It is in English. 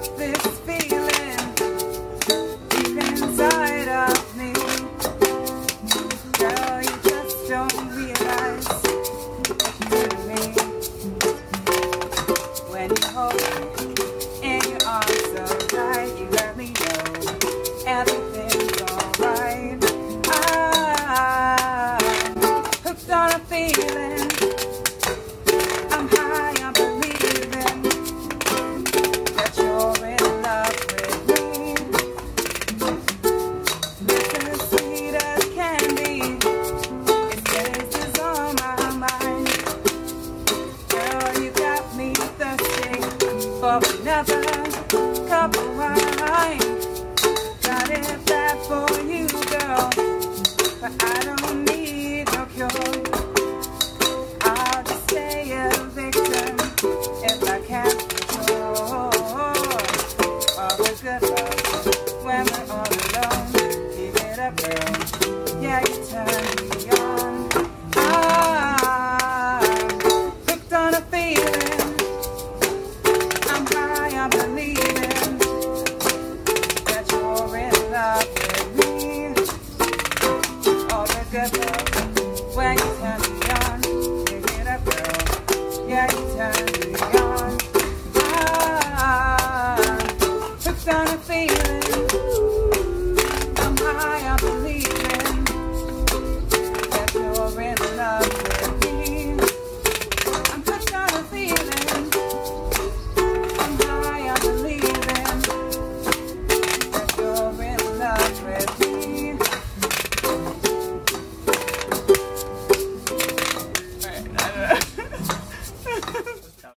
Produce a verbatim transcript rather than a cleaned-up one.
this feeling deep inside of me. Girl, you just don't realize to me when you hold me in your arms so tight, you let me know everything's alright. I'm hooked on a feeling